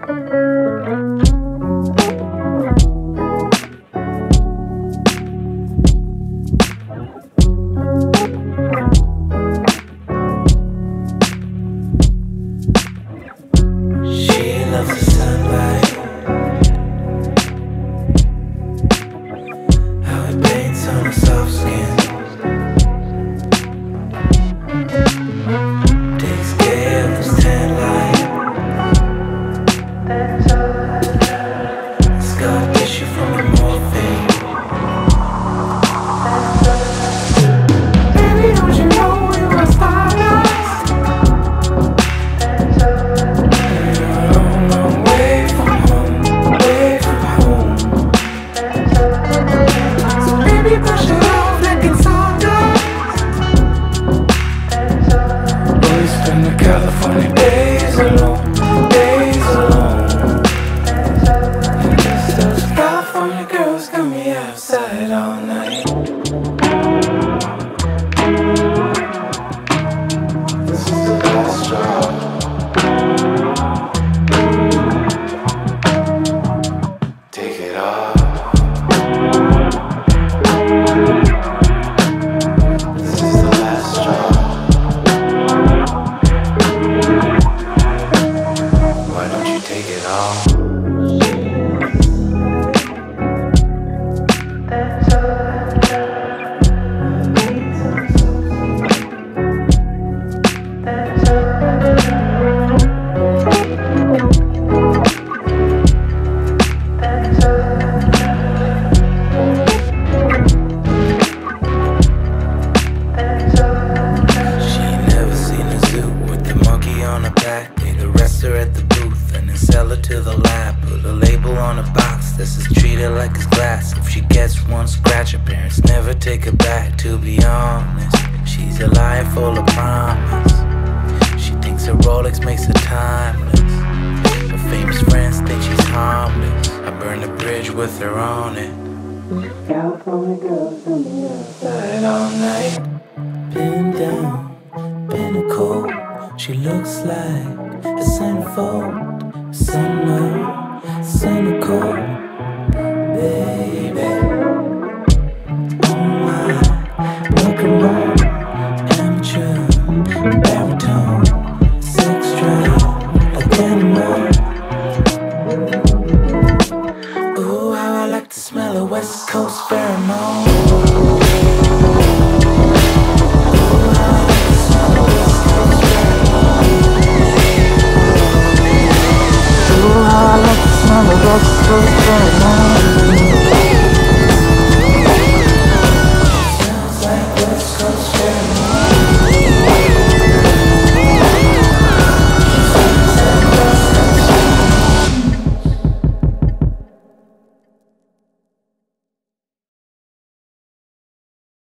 California days alone, days alone. Those California girls got me outside all night. This is the last straw. Take it off. This is the last straw. Take it all. She ain't never seen a zoo with the monkey on her back. They'd arrest her at the booth and then sell her to the lab. Put a label on a box that says treat her like it's glass. If she gets one scratch, her parents never take her back. To be honest, she's a liar full of promise. She thinks her Rolex makes her timeless. Her famous friends think she's harmless. I burned a bridge with her on it. California girls on the outside all night. Been down, been cold. She looks like a centerfold, cynical, baby. Oh my, rock and roll, amateur, baritone, sex drive, like animal. Ooh, how I like to smell a West Coast pheromone. West Coast pheromone.